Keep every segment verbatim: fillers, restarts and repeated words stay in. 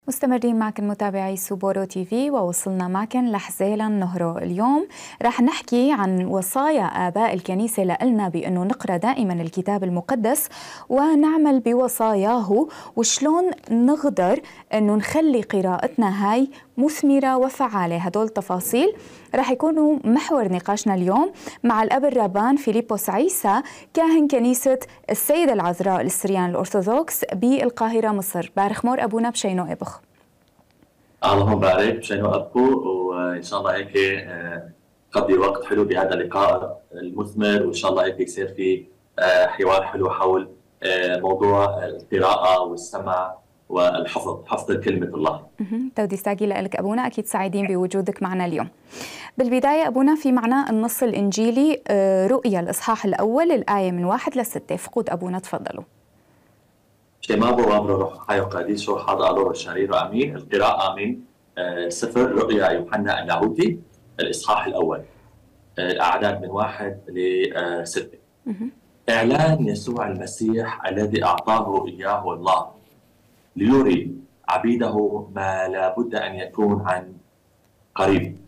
مستمرين معكم متابعي سوبورو تي في، ووصلنا معكم لحزيلا نهرو. اليوم رح نحكي عن وصايا آباء الكنيسة لنا بأنه نقرأ دائما الكتاب المقدس ونعمل بوصاياه، وشلون نقدر أنه نخلي قراءتنا هاي مثمرة وفعالة. هدول التفاصيل رح يكونوا محور نقاشنا اليوم مع الأب الربان فيليبوس عيسى، كاهن كنيسة السيدة العذراء السريان الأرثوذكس بالقاهرة مصر. بارخ مور أبونا بشينو إبخ. اللهم بارك بشينو أبو، وإن شاء الله هيك قضي وقت حلو بهذا اللقاء المثمر، وإن شاء الله هيك يصير في حوار حلو حول موضوع القراءة والسمع والحفظ، حفظ كلمة الله. تودي استاقي لك أبونا، أكيد سعيدين بوجودك معنا اليوم. بالبداية أبونا، في معنا النص الإنجيلي رؤيا الإصحاح الأول الآية من واحد لستة. فقود أبونا تفضلوا. شمابو وامر روح حي وقديس روح هذا الله الشرير امين. القراءة من سفر رؤيا يوحنا اللاهوتي الإصحاح الأول، الأعداد من واحد لستة. إعلان يسوع المسيح الذي أعطاه إياه الله ليري عبيده ما لا بد أن يكون عن قريب،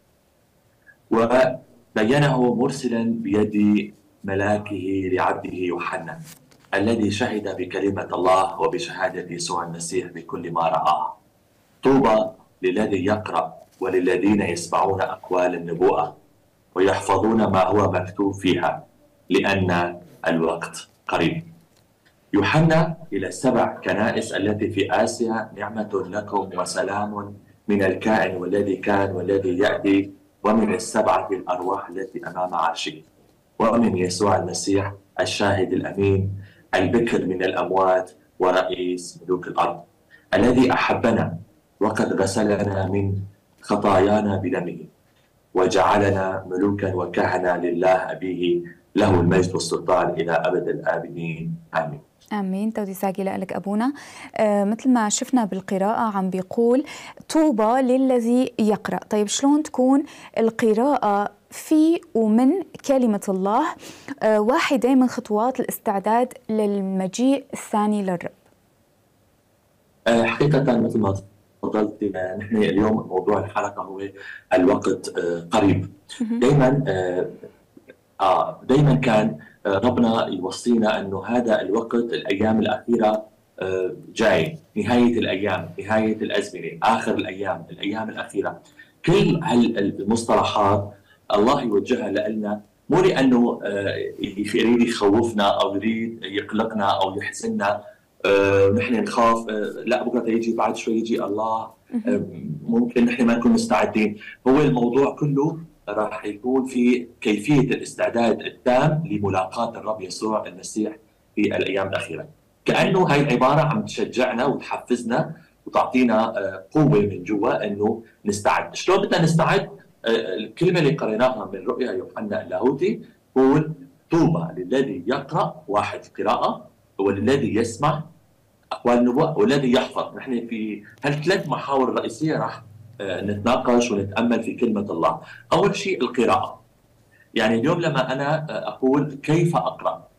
وبينه مرسلا بيد ملاكه لعبده يوحنا الذي شهد بكلمة الله وبشهادة يسوع المسيح بكل ما رآه. طوبى للذي يقرأ وللذين يسمعون أقوال النبوءة ويحفظون ما هو مكتوب فيها، لأن الوقت قريب. يوحنا إلى السبع كنائس التي في آسيا، نعمة لكم وسلام من الكائن والذي كان والذي يأتي، ومن السبعة الأرواح التي أمام عرشه، ومن يسوع المسيح الشاهد الأمين البكر من الأموات ورئيس ملوك الأرض، الذي أحبنا وقد غسلنا من خطايانا بدمه وجعلنا ملوكا وكهنة لله أبيه، له المجد والسلطان إلى أبد الآبدين آمين. آمين. تودي ساقي لك أبونا. آه مثل ما شفنا بالقراءة عم بيقول طوبى للذي يقرأ. طيب شلون تكون القراءة في ومن كلمة الله آه واحدة من خطوات الاستعداد للمجيء الثاني للرب؟ آه حقيقة مثل ما تفضلت، نحن اليوم موضوع الحلقة هو الوقت آه قريب. دائما آه آه دائما كان ربنا يوصينا أنه هذا الوقت، الأيام الأخيرة جاي، نهاية الأيام، نهاية الأزمنة، آخر الأيام، الأيام الأخيرة. كل هالمصطلحات الله يوجهها لنا، مو لأنه يريد يخوفنا أو يريد يقلقنا أو يحزننا نحن نخاف لا بكرة يجي بعد شوي يجي الله، ممكن نحن ما نكون مستعدين. هو الموضوع كله راح يكون في كيفية الاستعداد التام لملاقاة الرب يسوع المسيح في الأيام الأخيرة. كأنه هاي العبارة عم تشجعنا وتحفزنا وتعطينا قوة من جوا أنه نستعد. شلون بدنا نستعد؟ الكلمة اللي قريناها من رؤيا يوحنا اللاهوتي قول طوبى للذي يقرأ، واحد قراءة، وللذي يسمع أقوال النبوة، والذي يحفظ. نحن في هالثلاث محاور الرئيسية راح نتناقش ونتأمل في كلمة الله. أول شيء القراءة، يعني اليوم لما أنا أقول كيف أقرأ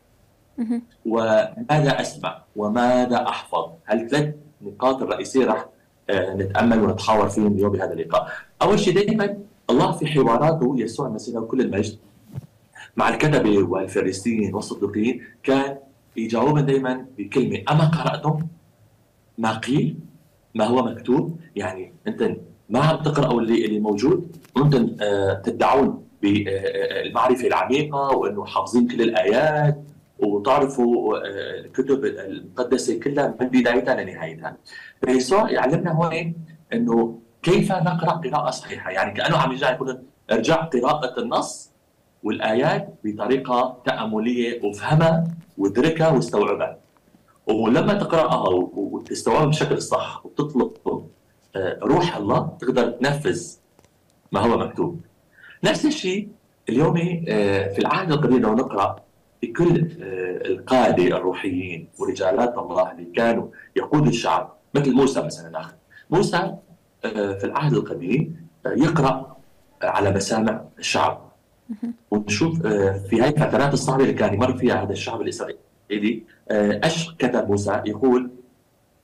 وماذا أسمع وماذا أحفظ، هالثلاث نقاط الرئيسية راح نتأمل ونتحاور فيهم اليوم بهذا اللقاء. أول شيء دائما الله في حواراته يسوع المسيح وكل المجد مع الكتبة والفريسيين والصدوقيين كان يجاوبهم دائما بكلمة: أما قرأتم ما قيل، ما هو مكتوب؟ يعني أنت ما عم تقرأوا اللي اللي موجود، ممكن تدعون بالمعرفة العميقة وأنه حافظين كل الآيات وتعرفوا الكتب المقدسة كلها من بدايتها لنهايتها. فيسوع يعلمنا هون أنه كيف نقرأ قراءة صحيحة، يعني كأنه عم يرجع يقول ارجع قراءة النص والآيات بطريقة تأملية وافهمها وادركها واستوعبها، ولما تقرأها وتستوعبها بشكل الصح وتطلب روح الله تقدر تنفذ ما هو مكتوب. نفس الشيء اليوم في العهد القديم لو نقرأ بكل القادة الروحيين ورجالات الله اللي كانوا يقودوا الشعب، مثل موسى مثلا. ناخذ موسى في العهد القديم يقرأ على مسامع الشعب، ونشوف في هاي الفترات الصعبة اللي كان يمر فيها هذا الشعب الإسرائيلي ايش كتب موسى. يقول: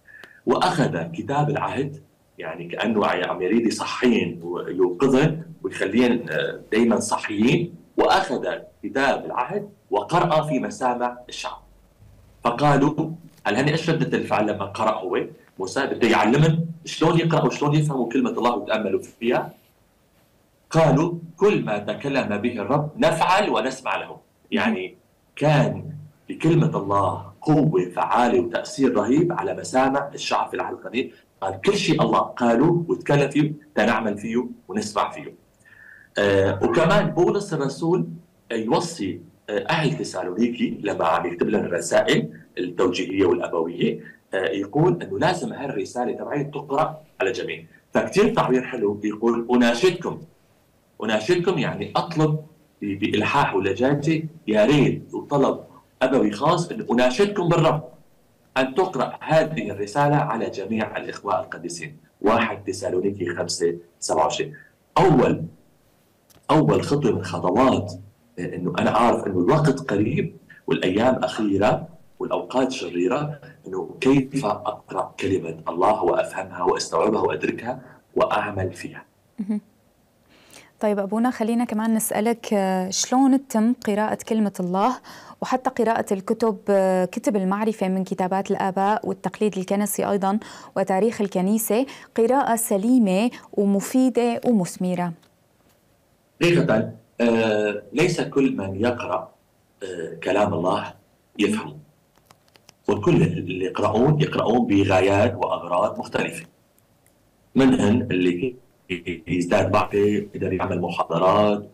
واخذ كتاب العهد، يعني كانه عم يريد يصحين ويوقظن ويخليهم دائما صحيين، واخذ كتاب العهد وقرأ في مسامع الشعب. فقالوا هل هني ايش ردة الفعل لما قرأ هو؟ موسى بده يعلمهم شلون يقرأوا وشلون يفهموا كلمة الله ويتأملوا فيها. قالوا كل ما تكلم به الرب نفعل ونسمع له. يعني كان بكلمة الله قوة فعالة وتأثير رهيب على مسامع الشعب في العهد القديم. قال كل شيء الله قالوا وتكلم فيه تنعمل فيه ونسمع فيه. آه وكمان بولس الرسول يوصي آه أهل تسالونيكي لما عم يكتب لنا الرسائل التوجيهية والأبوية، آه يقول أنه لازم هالرسالة تبعي تقرأ على الجميع. فكتير تعبير حلو بيقول أناشدكم. أناشدكم يعني أطلب بإلحاح ولجاجة، يا ريت وطلب أبوي خاص أن أناشدكم بالرب أن تقرأ هذه الرسالة على جميع الإخوة القديسين. واحد تسالونيكي خمسة سبعة وعشرين. أول أول خطوة من خطوات أنه أنا أعرف أنه الوقت قريب والأيام أخيرة والأوقات شريرة، أنه كيف أقرأ كلمة الله وأفهمها وأستوعبها وأدركها وأعمل فيها. طيب أبونا، خلينا كمان نسألك شلون تتم قراءة كلمة الله وحتى قراءة الكتب، كتب المعرفة من كتابات الآباء والتقليد الكنسي أيضا وتاريخ الكنيسة، قراءة سليمة ومفيدة ومثمرة؟ حقيقة آه ليس كل من يقرأ آه كلام الله يفهم، وكل اللي يقرؤون يقرؤون بغايات وأغراض مختلفة. منهم اللي يزداد معرفة، يقدر يعمل محاضرات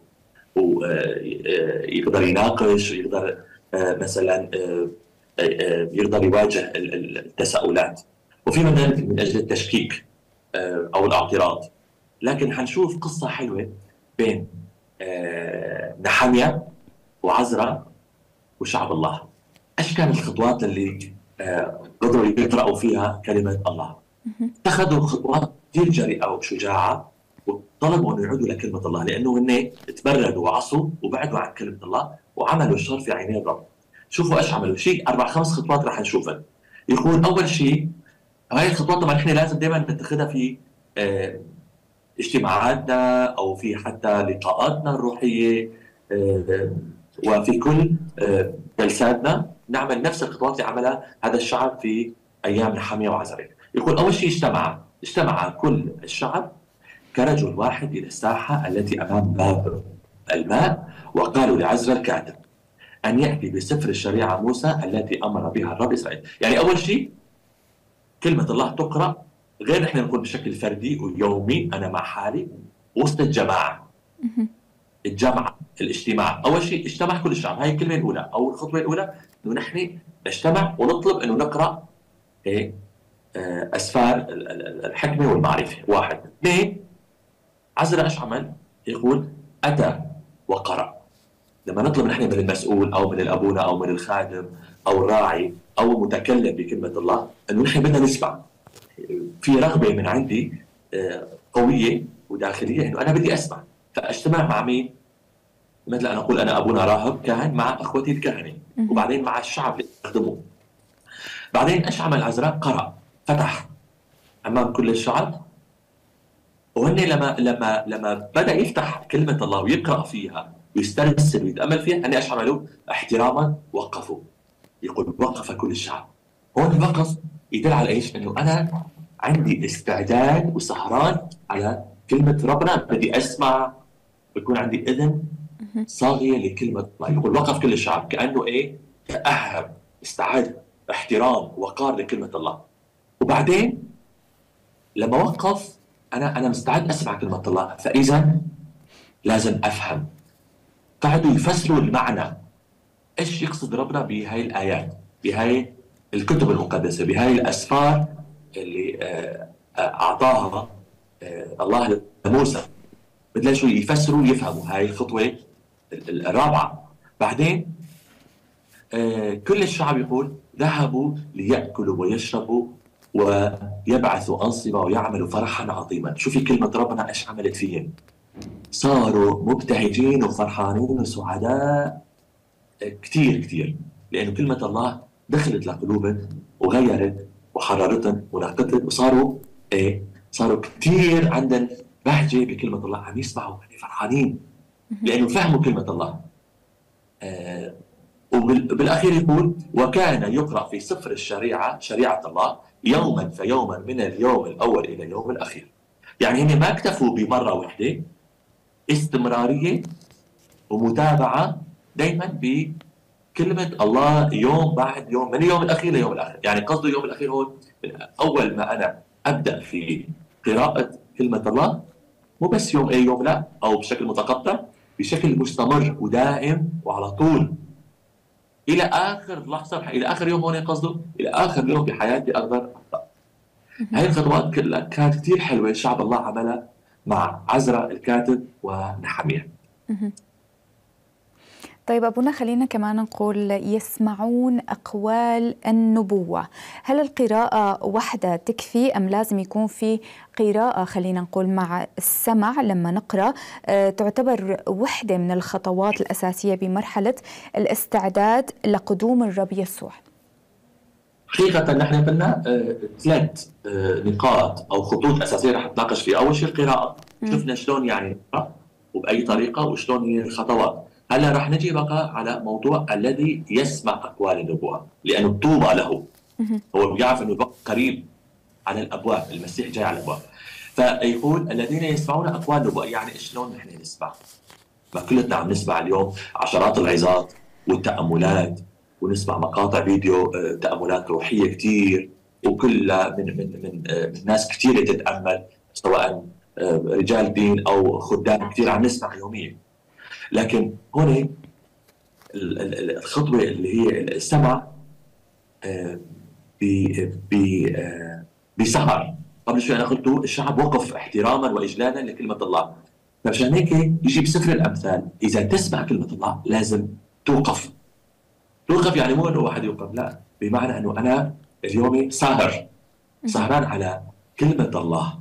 ويقدر يناقش، يقدر مثلا يقدر يواجه التساؤلات، وفي منهم من أجل التشكيك أو الاعتراض. لكن حنشوف قصة حلوة بين نحميا وعزرا وشعب الله. ايش كانت الخطوات اللي قدروا يقرأوا فيها كلمة الله؟ اتخذوا خطوات كثير جريئة وشجاعة، وطلبوا أن يعودوا لكلمة الله، لأنه هن تبردوا وعصوا وبعدوا عن كلمة الله وعملوا الشر في عيني الرب. شوفوا ايش عملوا، شيء أربع خمس خطوات رح نشوفها. يقول أول شيء، هاي الخطوات طبعا نحن لازم دائما نتخذها في اه اجتماعاتنا أو في حتى لقاءاتنا الروحية، اه وفي كل اه جلساتنا نعمل نفس الخطوات اللي عملها هذا الشعب في أيام نحميا وعزرا. يقول أول شيء اجتمع اجتمع كل الشعب كرجل واحد إلى الساحة التي أمام باب الماء، وقالوا لعزرا الكاتب أن يأتي بسفر الشريعة موسى التي أمر بها الرب إسرائيل. يعني أول شيء كلمة الله تقرأ، غير نحن نكون بشكل فردي ويومي أنا مع حالي، وسط الجماعة. الجمع الاجتماع، أول شيء اجتمع كل الشعب. هاي الكلمة الأولى أو الخطوة الأولى، أنه نحن نجتمع ونطلب أنه نقرأ إيه أسفار الحكمة والمعرفة. واحد. اثنين، عزرا ايش عمل؟ يقول أتى وقرأ. لما نطلب نحن من المسؤول أو من الأبونا أو من الخادم أو الراعي أو المتكلم بكلمة الله أنه نحن بدنا نسمع، في رغبة من عندي قوية وداخلية أنه أنا بدي أسمع، فأجتمع مع مين؟ مثل أنا أقول أنا أبونا راهب كاهن مع أخوتي الكهنة، وبعدين مع الشعب اللي يخدموه. بعدين ايش عمل عزرا؟ قرأ، فتح امام كل الشعب. وهن لما لما لما بدا يفتح كلمه الله ويقرا فيها ويسترسل ويتامل فيها، هن ايش عملوا؟ احتراما وقفوا. يقول وقف كل الشعب. هون وقف يدل على ايش؟ انه انا عندي استعداد وسهران على كلمه ربنا، بدي اسمع، بيكون عندي اذن صاغيه لكلمه الله. يقول وقف كل الشعب، كانه ايه؟ تاهب، استعد، احترام، وقار لكلمه الله. وبعدين لما وقف انا انا مستعد اسمع كلمه الله، فاذا لازم افهم. قعدوا يفسروا المعنى، ايش يقصد ربنا بهاي الايات، بهاي الكتب المقدسه، بهاي الاسفار اللي اعطاها الله لموسى. بلشوا يفسروا يفهموا. هاي الخطوه الرابعه. بعدين كل الشعب يقول ذهبوا ليأكلوا ويشربوا ويبعثوا أنصبة ويعملوا فرحا عظيما. شوفي كلمة ربنا ايش عملت فيهم، صاروا مبتهجين وفرحانين وسعداء كثير كثير، لأنه كلمة الله دخلت لقلوبهم وغيرت وحرارتهم ونقتهم، وصاروا ايه؟ صاروا كثير عندهم بهجه بكلمه الله، عم يسمعوا فرحانين لانه فهموا كلمه الله. آه وبالاخير يقول: وكان يقرا في سفر الشريعه، شريعه الله، يوما فيوما من اليوم الاول الى اليوم الاخير. يعني هم ما اكتفوا بمره واحده، استمراريه ومتابعه دائما بكلمه الله يوم بعد يوم، من اليوم الاخير ليوم الاخر. يعني قصده اليوم الاخير هون من اول ما انا ابدا في قراءه كلمه الله، مو بس يوم اي يوم لا، او بشكل متقطع، بشكل مستمر ودائم وعلى طول الى اخر لحظه، الى اخر يوم. هون قصده الى اخر يوم بحياتي اقدر اقرا. هاي الخطوات كلها كانت كثير حلوه، شعب الله عملها مع عزرا الكاتب ونحمية. طيب أبونا، خلينا كمان نقول يسمعون أقوال النبوة. هل القراءة وحدة تكفي أم لازم يكون في قراءة خلينا نقول مع السمع لما نقرأ؟ أه تعتبر وحدة من الخطوات الأساسية بمرحلة الاستعداد لقدوم الرب يسوع. حقيقة نحن قلنا آه، ثلاث آه، نقاط أو خطوط أساسية رح نتناقش فيها. أول شيء القراءة، شفنا شلون يعني نقرأ وبأي طريقة وشلون هي الخطوات. هلا رح نجي بقى على موضوع الذي يسمع أقوال النبوة، لأنه طوبى له، هو بيعرف أنه الوقت قريب على الأبواب، المسيح جاي على الأبواب. فيقول الذين يسمعون أقوال النبوة. يعني شلون نحن نسمع؟ ما كلنا عم نسمع اليوم عشرات العظات والتأملات، ونسمع مقاطع فيديو تأملات روحية كثير، وكلها من من من من ناس كثيرة تتأمل، سواء رجال دين أو خدام كثير عم نسمع يوميا. لكن هون الخطوة اللي هي السمع بسهر. قبل شوي أنا قلت الشعب وقف احتراما وإجلالا لكلمة الله، فعشان هيك يجي بسفر الأمثال: إذا تسمع كلمة الله لازم توقف. توقف يعني مو انه واحد يوقف، لا، بمعنى انه انا اليوم ساهر، سهران على كلمه الله.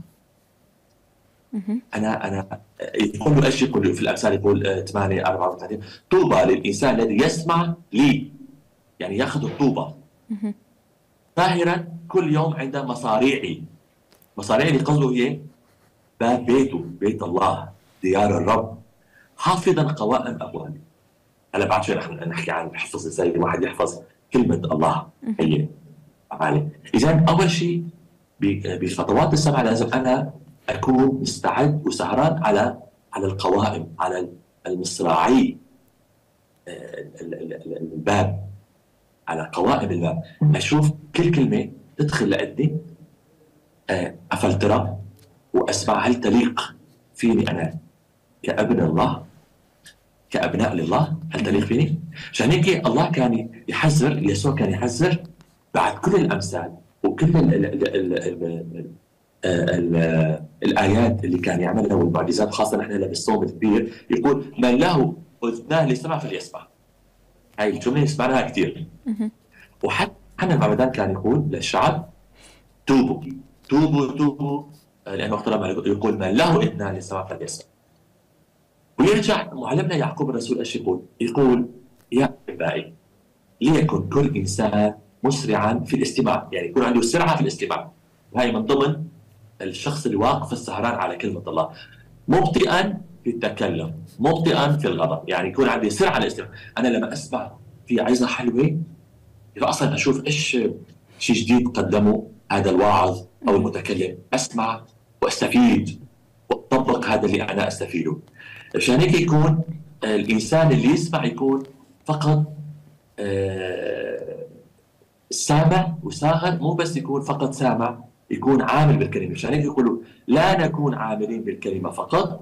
انا انا يقول له ايش؟ يقول في الامثال، يقول ثمانية أربعة وثلاثين: طوبى للانسان الذي يسمع لي، يعني ياخذ الطوبه ساهرا كل يوم عند مصاريعي. مصاريعي اللي قصده هي باب بيته، بيت الله، ديار الرب، حافظا قوائم ابوابه. هلا بعد شوي رح نحكي عن حفظ ازاي الواحد يحفظ كلمه الله. هي عالي. اذا اول شيء بخطوات السمع لازم انا اكون مستعد وسهران على على القوائم، على المصراعي الباب، على قوائم الباب، اشوف كل كلمه تدخل لعندي افلترها واسمع هل تليق فيني انا كابن الله، كأبناء لله، هل تليق فيني؟ عشان هيك الله كان يحذر، يسوع كان يحذر بعد كل الأمثال وكل ال ال ال ال ال ال الآيات اللي كان يعملها والمعجزات، خاصة نحن هلا بالصوم الكبير، يقول: من له أذنان لسمع فليسمع. هاي الجملة سمعناها كثير. وحتى حنا المعمدان كان يقول للشعب: توبوا توبوا توبوا، لأنه وقت لما يقول من له أذنان لسمع فليسمع. ويرجع معلمنا يعقوب الرسول ايش يقول؟ يقول: يا احبائي ليكن كل انسان مسرعا في الاستماع، يعني يكون عنده سرعه في الاستماع. وهي من ضمن الشخص اللي واقف السهران على كلمه الله، مبطئا في التكلم، مبطئا في الغضب، يعني يكون عندي سرعه الاستماع. انا لما اسمع في عظه حلوه، اذا اصلا اشوف ايش شيء جديد قدمه هذا الواعظ او المتكلم، اسمع واستفيد واطبق هذا اللي انا استفيده. عشان هيك يكون الانسان اللي يسمع يكون فقط سامع وساهر، مو بس يكون فقط سامع، يكون عامل بالكلمه. عشان هيك يقولوا لا نكون عاملين بالكلمه فقط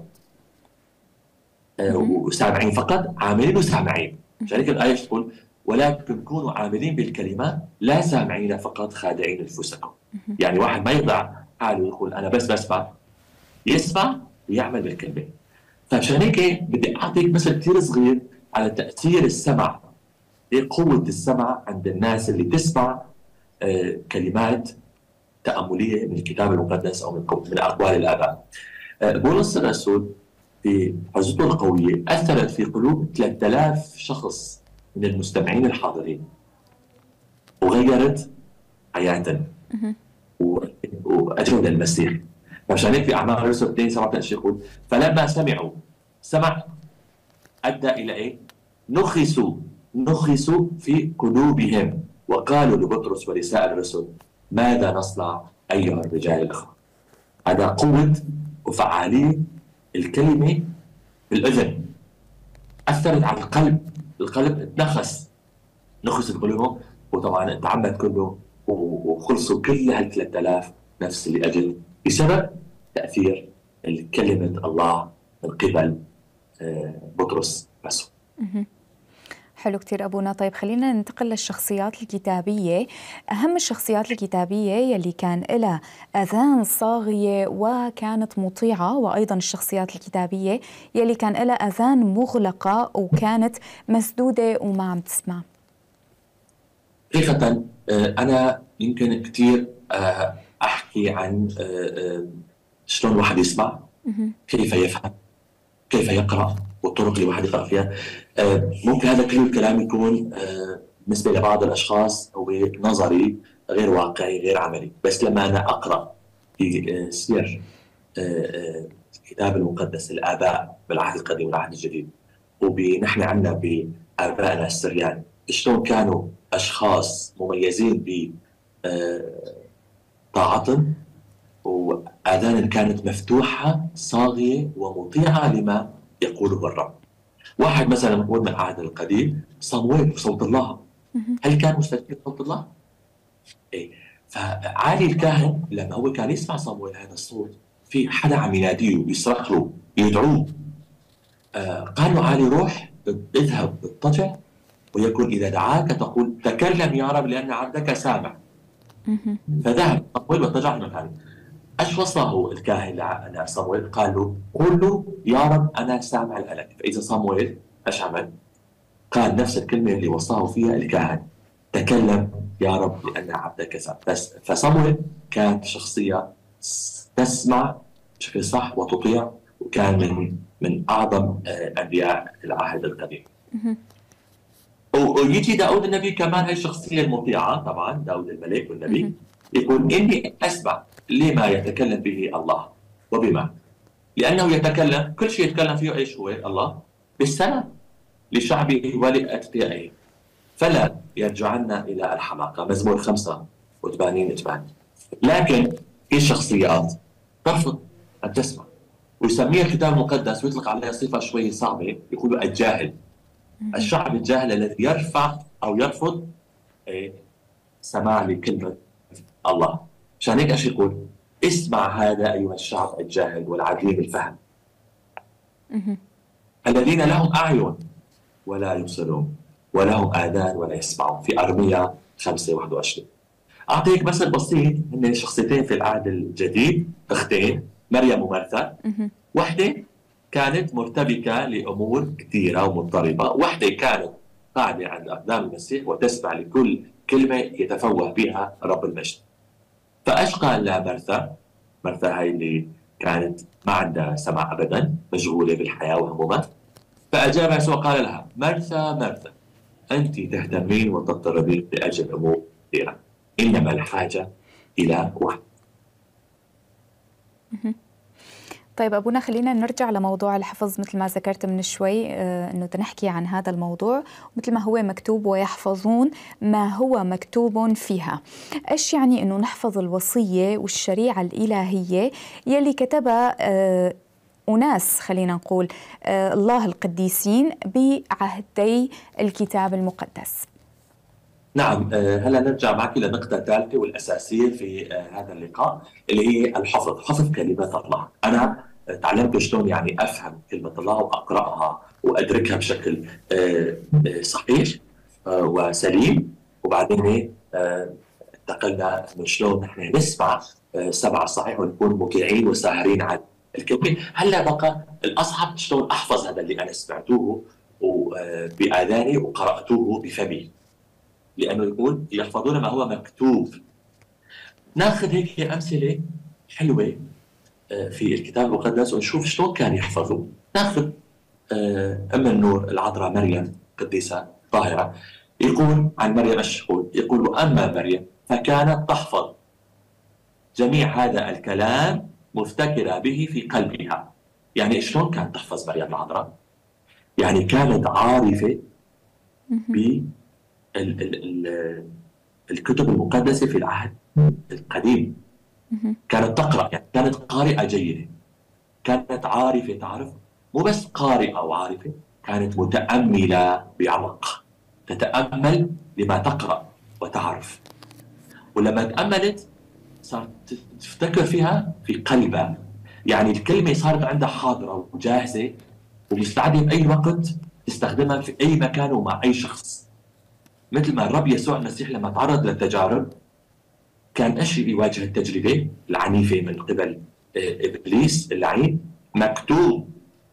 وسامعين فقط، عاملين وسامعين. عشان هيك الايه تقول: ولكن كونوا عاملين بالكلمه لا سامعين فقط خادعين انفسكم. يعني واحد ما يضع حاله يقول انا بس بسمع، يسمع ويعمل بالكلمه. فعشان هيك بدي اعطيك مثل كثير صغير على تاثير السمع، ايه قوه السمع عند الناس اللي تسمع آه كلمات تامليه من الكتاب المقدس او من, من اقوال الاباء. آه بولس الرسول في عظته القويه اثرت في قلوب ثلاثة آلاف شخص من المستمعين الحاضرين وغيرت حياتهم. واجونا المسيح. فعشان هيك في اعمال الرسل اثنين سبعة عشر يقول فلما سمعوا سمع ادى الى ايه؟ نخسوا نخسوا في قلوبهم وقالوا لبطرس ولسائر الرسل ماذا نصنع ايها الرجال الاخوه؟ هذا قوه وفعاليه الكلمه بالاذن، اثرت على القلب، القلب اتنخس، نخس بقلوبهم، وطبعا تعمد كله وخلصوا كل هال ثلاثة آلاف نفس اللي اجل بسبب تاثير كلمه الله من قبل بطرس بس. حلو كتير أبونا. طيب خلينا ننتقل للشخصيات الكتابية. أهم الشخصيات الكتابية يلي كان لها أذان صاغية وكانت مطيعة، وأيضا الشخصيات الكتابية يلي كان لها أذان مغلقة وكانت مسدودة وما عم تسمع. حقيقة أنا يمكن كتير أحكي عن شلون الواحد يسمع، كيف يفهم، كيف يقرأ، والطرق اللي الواحد يقرأ فيها. ممكن هذا كل الكلام يكون بالنسبة لبعض الأشخاص هو نظري غير واقعي غير عملي، بس لما أنا أقرأ في سير الكتاب المقدس الآباء بالعهد القديم والعهد الجديد، ونحن عندنا بآبائنا السريان شلون كانوا أشخاص مميزين بطاعتهم وآذان كانت مفتوحة صاغية ومطيعة لما يقوله الرب. واحد مثلا نقول من العهد القديم صمويل بصوت الله، هل كان مستجيب صوت الله؟ إيه. فعالي الكاهن لما هو كان يسمع صمويل هذا الصوت، في حدا عم يناديه ويصرخ له يدعوه، آه قال له عالي روح اذهب اضطجع ويكون إذا دعاك تقول تكلم يا رب لأن عبدك سامع. فذهب صمويل واضطجع في مكانه. ايش وصله الكاهن لصمويل؟ قال له قل له يا رب انا سامع لك. فاذا صمويل ايش عمل؟ قال نفس الكلمه اللي وصاه فيها الكاهن، تكلم يا رب لان عبدك سامع. بس فصمويل كانت شخصيه تسمع بشكل صح وتطيع، وكان من من اعظم انبياء العهد القديم. ويجي داود النبي كمان هي الشخصيه المطيعه، طبعا داود الملك والنبي يقول إني أسمع لما يتكلم به الله. وبما لأنه يتكلم كل شيء يتكلم فيه إيش هو الله؟ بالسلام لشعبه ولأتقيائه فلا يرجعنا إلى الحماقة. مزمور خمسة وثمانين ثمانية. لكن في شخصيات ترفض أن تسمع، ويسميها الكتاب المقدس ويطلق عليها صفة شوي صعبة، يقولوا الجاهل، الشعب الجاهل الذي يرفع أو يرفض سماع لكلمة الله. عشان هيك ايش يقول؟ اسمع هذا ايها الشعب الجاهل والعديم الفهم الذين لهم اعين ولا يبصرون ولهم اذان ولا يسمعون، في ارميا خمسة واحد وعشرين. اعطيك مثل بسيط، هن شخصيتين في العهد الجديد، اختين مريم ومرثا. وحده كانت مرتبكه لامور كثيره ومضطربه، وحده كانت قاعده عند اقدام المسيح وتسمع لكل كلمه يتفوه بها رب المجد. فايش قال لها مرثا؟ مرثا هاي اللي كانت ما عندها سمع ابدا، مشغوله بالحياه وهمومات. فاجاب يسوع قال لها مرثا مرثا انت تهتمين وتضطربين لاجل امور كثيره، انما الحاجه الى واحد. طيب أبونا خلينا نرجع لموضوع الحفظ مثل ما ذكرت من شوي، آه أنه تنحكي عن هذا الموضوع مثل ما هو مكتوب ويحفظون ما هو مكتوب فيها. إيش يعني أنه نحفظ الوصية والشريعة الإلهية يلي كتبها آه أناس، خلينا نقول آه الله القديسين بعهدي الكتاب المقدس؟ نعم، هلا نرجع معك لنقطة ثالثة والأساسية في هذا اللقاء اللي هي الحفظ، حفظ كلمات الله. أنا تعلمت شلون يعني أفهم كلمة الله وأقرأها وأدركها بشكل صحيح وسليم، وبعدين انتقلنا من شلون نحن نسمع سمع صحيح ونكون مطيعين وساهرين على الكلمة. هلا بقى الأصعب شلون أحفظ هذا اللي أنا سمعتوه بآذاني وقرأتوه بفمي، لأنه يقول يحفظون ما هو مكتوب. ناخذ هيك أمثلة حلوة في الكتاب المقدس ونشوف شلون كان يحفظوا. ناخذ أم النور العذراء مريم قديسة طاهرة، يقول عن مريم ايش يقول؟ يقول أما مريم فكانت تحفظ جميع هذا الكلام مفتكرة به في قلبها. يعني شلون كانت تحفظ مريم العذراء؟ يعني كانت عارفة بالكتب المقدسة في العهد القديم، كانت تقرأ، يعني كانت قارئة جيدة، كانت عارفة، تعرف، مو بس قارئة وعارفة، كانت متأملة بعمق، تتأمل لما تقرأ وتعرف، ولما تأملت صارت تفتكر فيها في قلبها. يعني الكلمة صارت عندها حاضرة وجاهزة ومستعدة بأي وقت تستخدمها في أي مكان ومع أي شخص. مثل ما الرب يسوع المسيح لما تعرض للتجارب كان ايش يواجه التجربة العنيفة من قبل إبليس اللعين؟ مكتوب،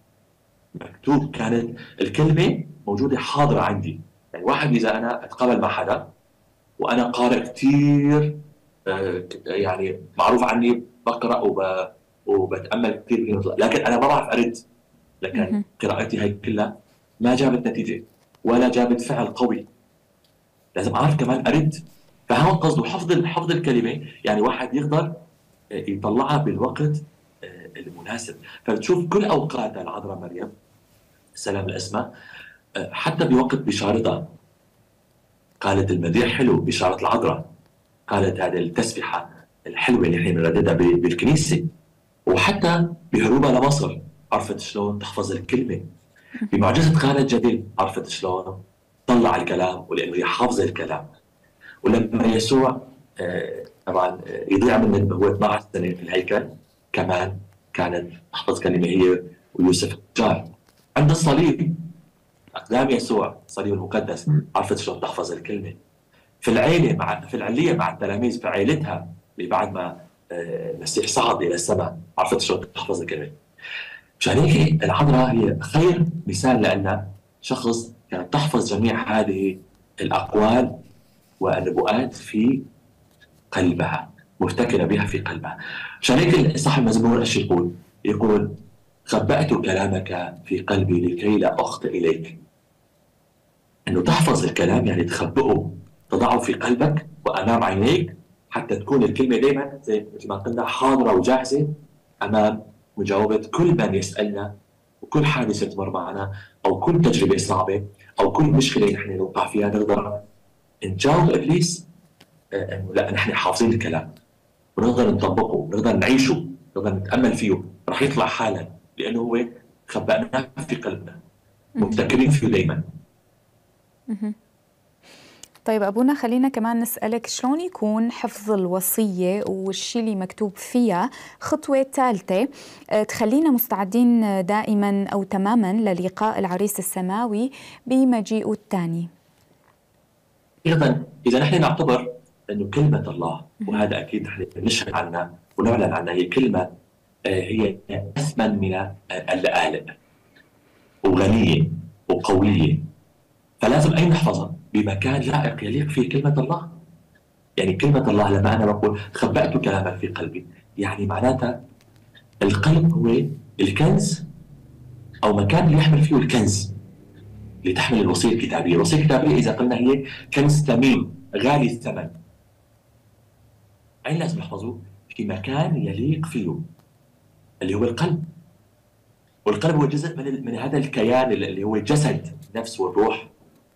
مكتوب، كانت الكلمة موجودة حاضرة عندي. يعني واحد إذا أنا أتقابل مع حدا وأنا قارئ كثير، يعني معروف عني بقرأ وب... وبتأمل كثير، لكن أنا ما بعرف أرد، لكن قراءتي هي كلها ما جابت نتيجة ولا جابت فعل قوي، لازم أعرف كمان أرد. فهون قصده حفظ حفظ الكلمة، يعني واحد يقدر يطلعها بالوقت المناسب. فبتشوف كل أوقات العذراء مريم سلام الأسماء، حتى بوقت بشارتها قالت المديح حلو بشارة العذراء، قالت هذه التسبحة الحلوة اللي احنا بنرددها بالكنيسة، وحتى بهروبها لمصر عرفت شلون تحفظ الكلمة، بمعجزة خالد جديد عرفت شلون طلع الكلام ولأنه هي حافظة الكلام. ولما يسوع طبعا يضيع من هو اثنعش سنة في الهيكل كمان كانت تحفظ كلمة هي ويوسف الجار. عند الصليب أقدام يسوع الصليب المقدس عرفت شلون تحفظ الكلمة. في العيلة مع في العلية مع التلاميذ في عائلتها اللي بعد ما المسيح صعد إلى السماء عرفت شلون تحفظ الكلمة. مشان هيك العذراء هي خير مثال لنا، شخص كانت تحفظ جميع هذه الأقوال والنبوءات في قلبها، مفتكرة بها في قلبها. مشان هيك صاحب المزمور ايش يقول؟ يقول خبأت كلامك في قلبي لكي لا أخطئ إليك. إنه تحفظ الكلام يعني تخبئه، تضعه في قلبك وأمام عينيك حتى تكون الكلمة دائما زي مثل ما قلنا حاضرة وجاهزة أمام مجاوبة كل من يسألنا، وكل حادثة تمر معنا، أو كل تجربة صعبة، أو كل مشكلة نحن نوقع فيها نقدر نجاوب إبليس إنه لا نحن حافظين الكلام ونقدر نطبقه، نقدر نعيشه، نقدر نتأمل فيه، رح يطلع حالا لأنه هو خبأناه في قلبنا، مفتكرين فيه دائما. طيب أبونا خلينا كمان نسألك شلون يكون حفظ الوصية والشي اللي مكتوب فيها خطوة ثالثة تخلينا مستعدين دائما أو تماما للقاء العريس السماوي بمجيئه الثاني. أيضا إذا نحن نعتبر أنه كلمة الله، وهذا أكيد نحن نشهد عنها ونعلن عنها، هي كلمة هي أثمن من اللآلئ وغنية وقوية، فلازم أي نحفظها بمكان لائق يليق فيه كلمة الله. يعني كلمة الله لما أنا بقول خبأت كلامك في قلبي، يعني معناتها القلب هو الكنز أو مكان اللي يحمل فيه الكنز اللي تحمل الوصية الكتابية. الوصية الكتابية إذا قلنا هي كنز ثمين غالي الثمن، أين لازم نحفظه؟ في مكان يليق فيه اللي هو القلب. والقلب هو جزء من من هذا الكيان اللي هو الجسد، النفس والروح،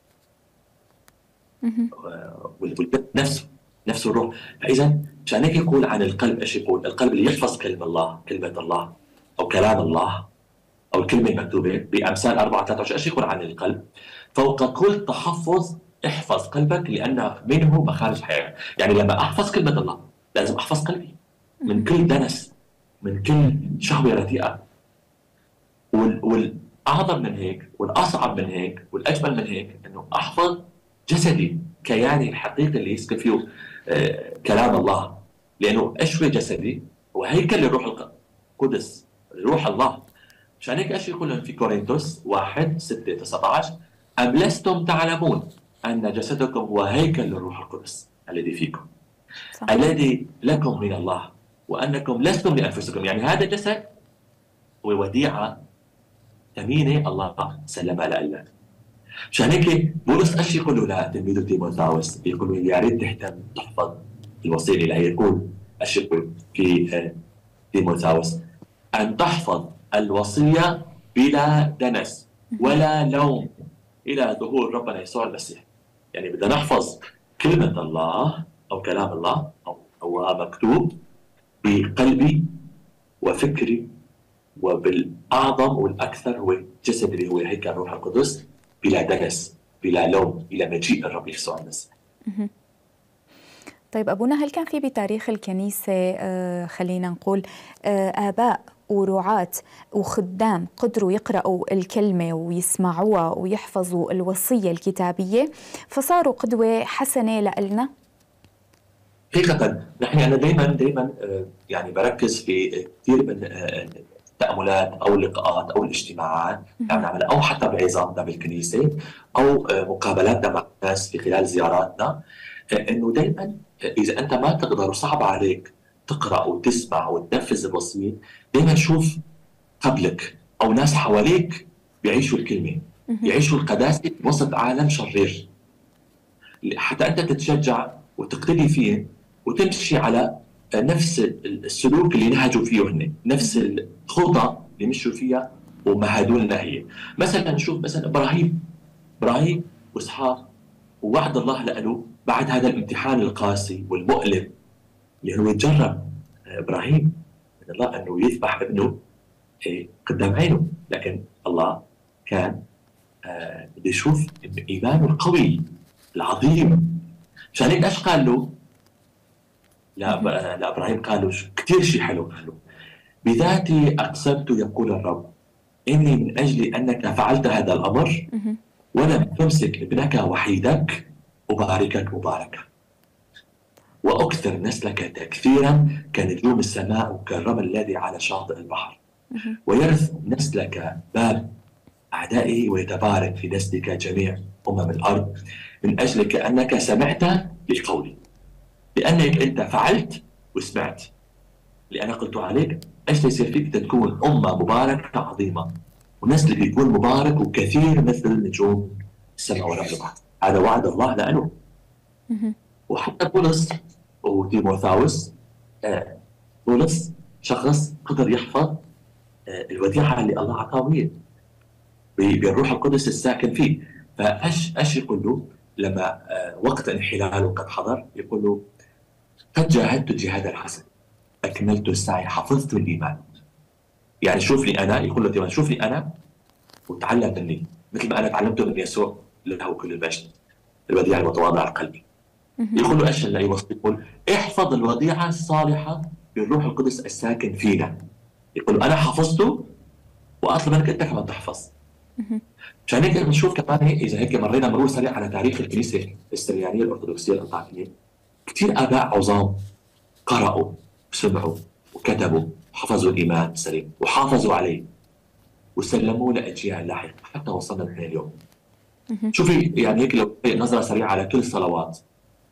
والنفس نفس الروح. فاذا مشان هيك يقول عن القلب ايش يقول؟ القلب اللي يحفظ كلمه الله، كلمه الله او كلام الله او الكلمه المكتوبه بامثال أربعة ثلاثة وعشرين. ايش يقول عن القلب؟ فوق كل تحفظ احفظ قلبك لان منه مخارج حياه. يعني لما احفظ كلمه الله لازم احفظ قلبي من كل دنس، من كل شهوه رديئه. والاعظم من هيك والاصعب من هيك والاجمل من هيك انه احفظ جسدي، كياني الحقيقي اللي يسكن فيه آه كلام الله. لانه ايش هو جسدي؟ هو هيكل الروح القدس، روح الله. مشان هيك ايش يقول لهم في كورنثوس واحد ستة تسعة عشر؟ ام لستم تعلمون ان جسدكم هو هيكل للروح القدس الذي فيكم صح. الذي لكم من الله وانكم لستم لانفسكم. يعني هذا جسد هو وديعه ثمينه الله سلمها لنا. مشان هيك بولس ايش يقول له لتلميذه تيموثاوس؟ يقول له يا ريت تهتم تحفظ الوصيه الالهيه. يقول الشقوي في تيموثاوس أن تحفظ الوصية بلا دنس ولا لوم إلى ظهور ربنا يسوع المسيح. يعني بدنا نحفظ كلمة الله أو كلام الله أو هو مكتوب بقلبي وفكري، وبالأعظم والأكثر هو الجسد اللي هو هيكل الروح القدس، بلا دنس بلا لوم إلى مجيء الرب يسوع المسيح. طيب أبونا، هل كان في بتاريخ الكنيسة آه خلينا نقول آه آباء ورعاة وخدام قدروا يقرأوا الكلمة ويسمعوها ويحفظوا الوصية الكتابية فصاروا قدوة حسنة لنا؟ حقيقة نحن أنا دائما دائما يعني بركز في كثير من التأملات أو اللقاءات أو الاجتماعات يعني نعمل أو حتى بعظاتنا بالكنيسة أو مقابلاتنا مع الناس في خلال زياراتنا، إنه دائما إذا أنت ما تقدر وصعب عليك تقرأ وتسمع وتنفذ الوصية، دائما شوف قبلك أو ناس حواليك بيعيشوا الكلمة، بيعيشوا القداسة وسط عالم شرير، حتى أنت تتشجع وتقتدي فيه وتمشي على نفس السلوك اللي نهجوا فيه هن، نفس الخطى اللي مشوا فيها ومهدوا لنا هي. مثلا نشوف مثلا إبراهيم إبراهيم وإسحاق ووعد الله له بعد هذا الامتحان القاسي والمؤلم اللي هو يتجرب إبراهيم من الله أنه يذبح ابنه قدام عينه، لكن الله كان آه بده يشوف إيمانه القوي العظيم. عشان هيك ايش قال له؟ لا لابراهيم قال له كثير شيء حلو، قال له بذاتي اقسمت يقول الرب اني من اجل انك فعلت هذا الامر ولم تمسك ابنك وحيدك اباركك مباركا واكثر نسلك تكثيرا كنجوم السماء وكالرمل الذي على شاطئ البحر ويرث نسلك باب اعدائه ويتبارك في نسلك جميع امم الارض من أجلك أنك سمعت لقولي، لأنك أنت فعلت وسمعت لأنا قلت عليك. إيش يصير فيك تكون أمة مباركة عظيمة ونسلك يكون مبارك وكثير مثل نجوم السماء والأرض. هذا وعد الله لأنه. وحتى بولس وتيموثاوس آه بولس شخص قدر يحفظ آه الوديعة اللي الله أعطاه إياه بالروح القدس الساكن فيه. فايش ايش يقول له لما وقت انحلاله قد حضر؟ يقول له قد جاهدت الجهاد الحسن اكملت السعي حفظت الايمان. يعني شوفني انا، يقول له شوفني انا وتعلم مني مثل ما انا تعلمت من يسوع له كل المجد الوديع المتواضع القلب. يقول له ايش اللي يوصي؟ يقول احفظ الوديعه الصالحه بالروح القدس الساكن فينا. يقول له انا حفظته واطلب منك انت كمان تحفظ. عشان هيك بنشوف كمان اذا هيك مرينا مرور سريع على تاريخ الكنيسه السريانيه الارثوذكسيه الانطاكيه، كثير اباء عظام قرأوا وسمعوا وكتبوا وحفظوا الايمان السليم وحافظوا عليه وسلموه لاجيال لاحقه حتى وصلنا لهنا اليوم. شوفي يعني هيك لو نظره سريعه على كل الصلوات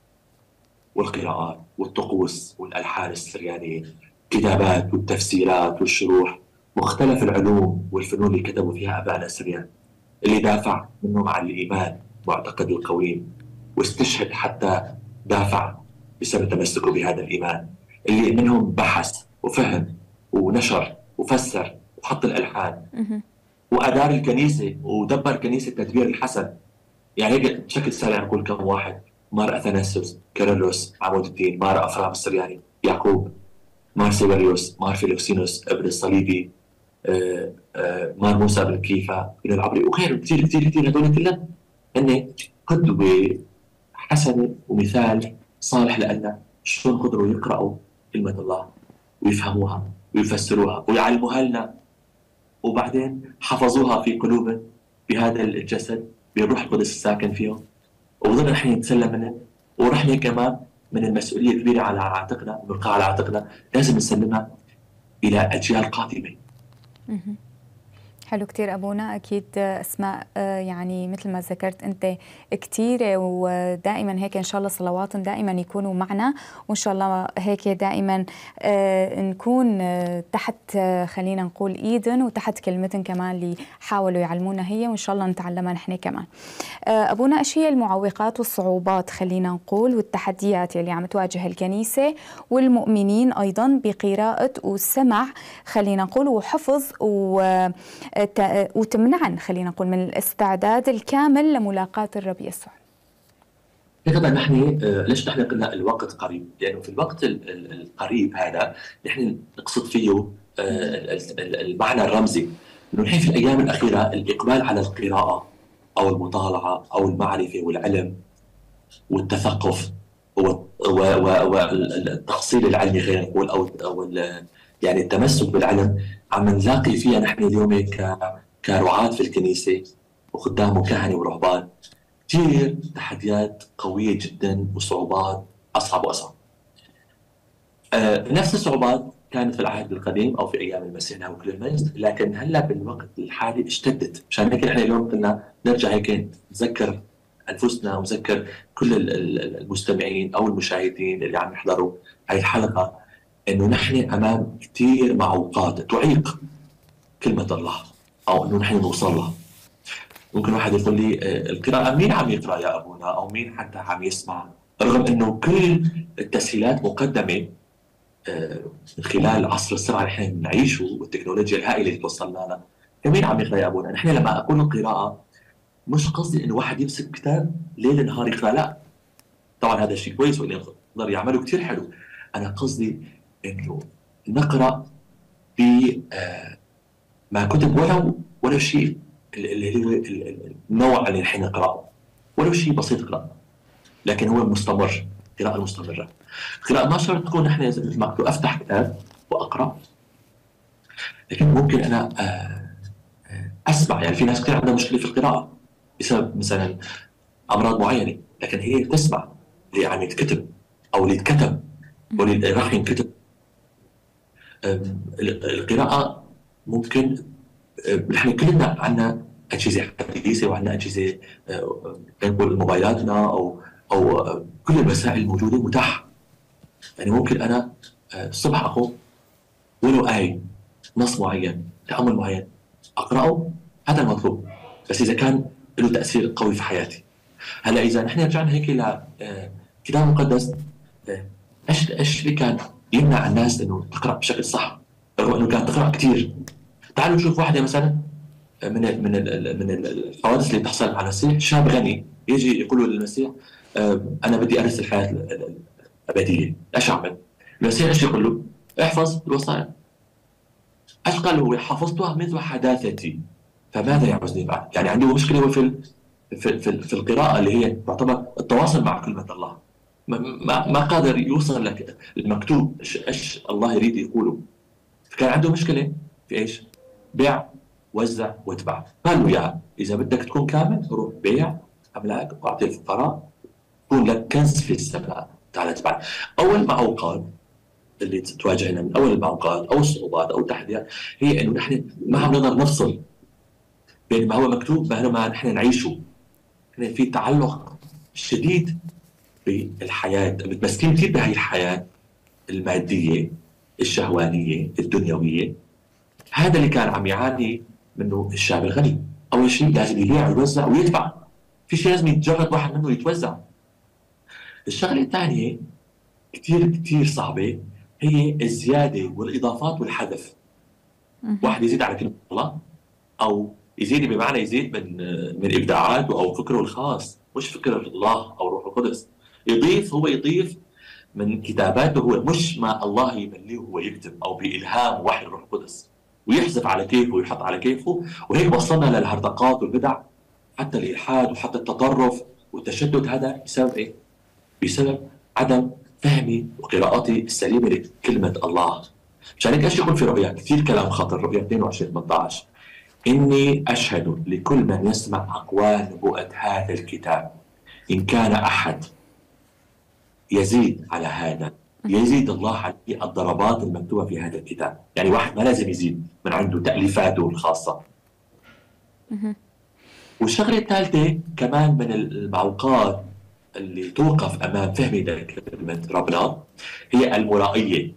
والقراءات والطقوس والالحان السريانيه، الكتابات والتفسيرات والشروح، مختلف العلوم والفنون اللي كتبوا فيها ابائنا السريان، اللي دافع منهم عن الايمان معتقد القويم واستشهد حتى دافع بسبب تمسكه بهذا الايمان، اللي منهم بحث وفهم ونشر وفسر وحط الالحان وادار الكنيسه ودبر كنيسه التدبير الحسن. يعني هيك بشكل سريع نقول كم واحد: مار اثناسيوس، كيرلس، عمود الدين، مار افرام السرياني، يعقوب، مار سيبريوس، مار فيلوكسينوس ابن الصليبي، آه آه مار موسى بن كيفا بن العبري وغيرهم كثير كثير كثير. هذول كلهم هن قدوه حسنه ومثال صالح لنا شلون قدروا يقرأوا كلمه الله ويفهموها ويفسروها ويعلموها لنا، وبعدين حفظوها في قلوبهم بهذا الجسد بالروح القدس الساكن فيهم، وبضلنا نحن نتسلم منهم، ونحن كمان من المسؤوليه الكبيره على عاتقنا ملقاة على عاتقنا لازم نسلمها الى اجيال قادمه. حلو كتير أبونا. أكيد أسماء يعني مثل ما ذكرت أنت كتيرة، ودائما هيك إن شاء الله صلواتهم دائما يكونوا معنا، وإن شاء الله هيك دائما نكون تحت خلينا نقول إيدن وتحت كلمتن كمان اللي حاولوا يعلمونا هي، وإن شاء الله نتعلمها نحن كمان. أبونا، إيش هي المعوقات والصعوبات خلينا نقول والتحديات اللي عم تواجه الكنيسة والمؤمنين أيضا بقراءة والسمع خلينا نقول وحفظ و وتمنعن خلينا نقول من الاستعداد الكامل لملاقاة الرب يسوع؟ هكذا نحن ليش نحن قلنا الوقت قريب؟ لأنه في الوقت القريب هذا نحن نقصد فيه المعنى الرمزي، إنه نحن في الأيام الأخيرة الإقبال على القراءة أو المطالعة أو المعرفة والعلم والتثقف والتحصيل العلمي خلينا نقول أو أو يعني التمسك بالعلم عم نلاقي فيها نحن اليوم كرعاة في الكنيسة وخدام وكهنة ورهبان كثير تحديات قوية جدا وصعوبات أصعب وأصعب. آه نفس الصعوبات كانت في العهد القديم أو في أيام المسيح وكل المجد، لكن هلا بالوقت الحالي اشتدت. مشان هيك نحن اليوم قلنا نرجع هيك نذكر أنفسنا ونذكر كل المستمعين أو المشاهدين اللي عم يحضروا هاي الحلقة إنه نحن أمام كثير معوقات تعيق كلمة الله أو إنه نحن نوصل لها. ممكن واحد يقول لي القراءة مين عم يقرأ يا أبونا أو مين حتى عم يسمع، رغم إنه كل التسهيلات مقدمة من خلال عصر السرعة اللي نحن بنعيشه والتكنولوجيا الهائلة اللي توصلنا لها. مين عم يقرأ يا أبونا؟ نحن لما أقول القراءة مش قصدي إنه واحد يمسك كتاب ليل نهار يقرأ، لا طبعا هذا شيء كويس وإنه يقدر يعمله كتير حلو. أنا قصدي إنه نقرأ في ما كتب ولو ولو شيء اللي هو النوع اللي نحن نقرأه، ولو شيء بسيط قراءة، لكن هو مستمر، قراءة مستمرة. قراءة ما شرط تكون نحن مثل ما قلت أفتح كتاب وأقرأ، لكن ممكن أنا أسمع. يعني في ناس كثير عندها مشكلة في القراءة بسبب مثلا أمراض معينة، لكن هي تسمع اللي عم يتكتب أو اللي يتكتب واللي راح ينكتب. القراءة ممكن نحن كلنا عندنا أجهزة حديثة وعندنا أجهزة نقول موبايلاتنا أو أو كل الوسائل الموجودة متاحة. يعني ممكن أنا الصبح أقوم ولو آية نص معين تأمل معين أقرأه، هذا المطلوب، بس إذا كان له تأثير قوي في حياتي. هلا إذا نحن رجعنا هيك لكتاب مقدس، إيش إيش اللي كان يمنع الناس إنه تقرأ بشكل صح رغم إنه كانت تقرأ كثير؟ تعالوا نشوف واحدة مثلا من ال من ال من الحوادث اللي تحصل على المسيح. شاب غني يجي يقول للمسيح أنا بدي أرث الحياة الأبدية، إيش أعمل؟ المسيح إيش يقول له؟ احفظ الوصايا. إيش قال هو؟ حفظتها منذ حداثتي فماذا يعوزني بعد؟ يعني عنده مشكلة هو في في في, في القراءة اللي هي تعتبر التواصل مع كلمة الله. ما ما قادر يوصل لك المكتوب إيش إيش الله يريد يقوله. فكان عنده مشكلة في إيش؟ بيع وزع واتبع. قال له يا إذا بدك تكون كامل روح بيع أملاك وأعطي الفقراء يكون لك كنز في السماء، تعال اتبع. أول معوقات اللي تواجهنا من أول المعوقات أو الصعوبات أو التحديات هي إنه نحن ما عم نقدر نفصل بين ما هو مكتوب وما ما نحن نعيشه. نحن في تعلق شديد بالحياة، متمسكين كثير بهي الحياة المادية الشهوانية الدنيوية. هذا اللي كان عم يعاني منه الشاب الغني. أول شيء لازم يبيع ويوزع ويدفع، في شيء لازم يتجرد واحد منه يتوزع. الشغلة الثانية كتير كتير صعبة هي الزيادة والإضافات والحذف. واحد يزيد على كلمة الله أو يزيد بمعنى يزيد من من إبداعاته أو فكره الخاص، مش فكر الله أو روح القدس. يضيف، هو يضيف من كتاباته هو، مش ما الله يمليه هو يكتب أو بإلهام وحي الروح القدس، ويحذف على كيفه ويحط على كيفه. وهيك وصلنا للهرطقات والبدع، حتى الإلحاد وحتى التطرف والتشدد. هذا بسبب إيه؟ بسبب عدم فهمي وقراءتي السليمة لكلمة الله. مشان هيك ايش يقول في رؤيا كثير كلام خطر، رؤيا اثنين وعشرين ثمانية عشر: إني أشهد لكل من يسمع أقوال نبوءة هذا الكتاب إن كان أحد يزيد على هذا يزيد الله عليه الضربات المكتوبة في هذا الكتاب. يعني واحد ما لازم يزيد من عنده تأليفاته الخاصة، والشغله الثالثه كمان من المعوقات اللي توقف امام فهم كلمه ربنا هي المرائيه.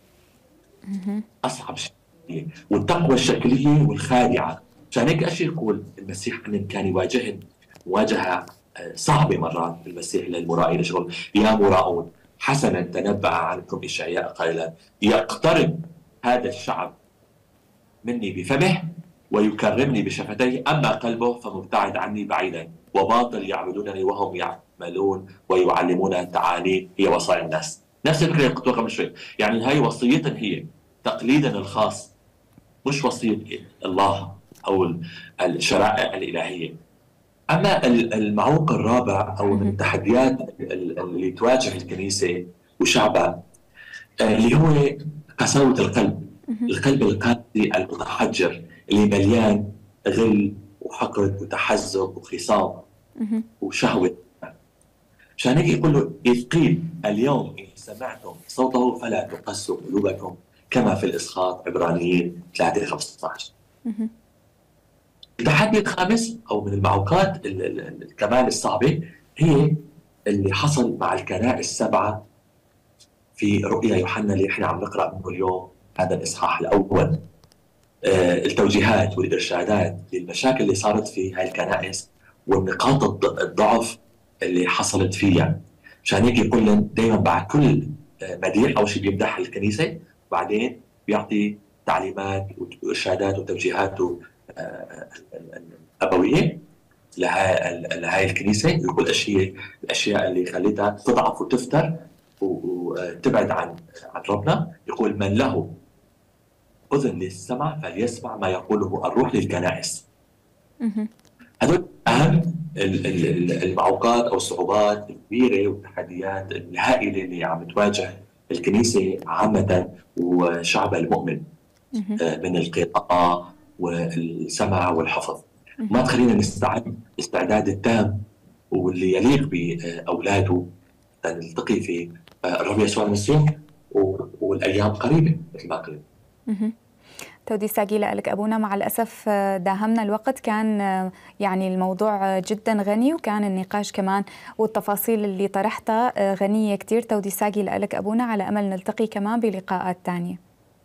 اصعب شيء والتقوى الشكليه والخادعه. عشان هيك اشي يقول المسيح ان كان يواجههم مواجهه صعبه مرات المسيح للمرائي لشغل يا مراؤون حسنا تنبأ عنكم اشعياء قائلا يقترب هذا الشعب مني بفمه ويكرمني بشفتيه اما قلبه فمبتعد عني بعيدا وباطل يعبدونني وهم يعملون ويعلمون تعاليم هي وصايا الناس. نفس الفكره اللي قلت قبل شوي، يعني هاي وصيتنا هي تقليدنا الخاص مش وصيه الله او الشرائع الالهيه. اما المعوق الرابع او من التحديات اللي تواجه الكنيسه وشعبها اللي هو قساوه القلب، القلب القاسي المتحجر اللي مليان غل وحقد وتحزب وخصام وشهوه. عشان هيك يقول له إذ قيل اليوم إن سمعتم صوته فلا تقسوا قلوبكم كما في الإسقاط عبرانيين ثلاثة خمسة عشر. التحدي الخامس أو من المعوقات كمان الصعبة هي اللي حصل مع الكنائس السبعة في رؤيا يوحنا اللي احنا عم نقرأ منه اليوم هذا الإصحاح الأول. آه التوجيهات والإرشادات للمشاكل اللي صارت في هاي الكنائس والنقاط الضعف اللي حصلت فيها. عشان هيك يقول لنا دائما بعد كل مديح اول شيء بيمدح الكنيسه بعدين بيعطي تعليمات وارشادات وتوجيهات ابويه لهي لهي الكنيسه. يقول ايش هي الاشياء اللي خلتها تضعف وتفتر وتبعد عن عن ربنا. يقول من له اذن للسمع فليسمع ما يقوله الروح للكنائس. هذول اهم المعوقات او الصعوبات الكبيره والتحديات الهائله اللي عم تواجه الكنيسه عامه وشعبها المؤمن من القراءه والسمع والحفظ. ما تخلينا نستعد الاستعداد التام واللي يليق باولاده نلتقي في الرب يسوع المسيح والايام قريبه مثل ما قلت. تودي ساقي لك أبونا، مع الأسف داهمنا الوقت. كان يعني الموضوع جدا غني وكان النقاش كمان والتفاصيل اللي طرحتها غنية كتير. تودي ساقي لك أبونا، على أمل نلتقي كمان بلقاءات تانية.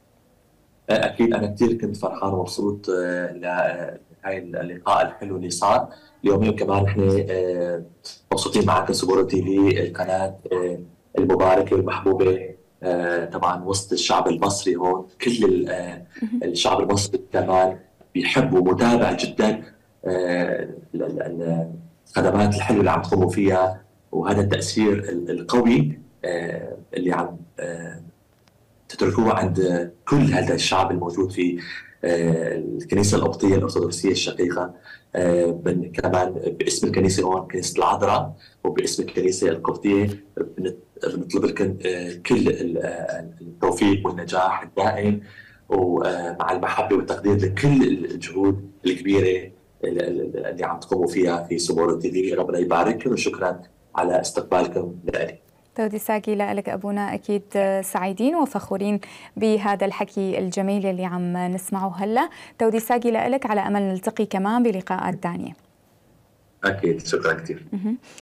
أكيد أنا كثير كنت فرحان ومبسوط لهاي اللقاء الحلو اللي صار اليومين. كمان احنا مبسوطين معكم سبورو تي في، القناة المباركة والمحبوبة آه طبعا وسط الشعب المصري. هون كل آه الشعب المصري كمان بيحب ومتابع جدا آه الخدمات الحلوه اللي عم تقوموا فيها وهذا التاثير القوي آه اللي عم آه تتركوه عند كل هذا الشعب الموجود في آه الكنيسه القبطيه الارثوذكسيه الشقيقه. آه كمان باسم الكنيسه هون كنيسه العذراء وباسم الكنيسه القبطيه بنطلب لكم كل التوفيق والنجاح الدائم ومع المحبه والتقدير لكل الجهود الكبيره اللي عم تقوموا فيها في سبورو تي في. ربنا يبارككم وشكرا على استقبالكم لي. تودي ساقي لك أبونا، أكيد سعيدين وفخورين بهذا الحكي الجميل اللي عم نسمعه هلا. تودي ساقي لك، على أمل نلتقي كمان بلقاءات ثانية. أكيد، شكرا كثير.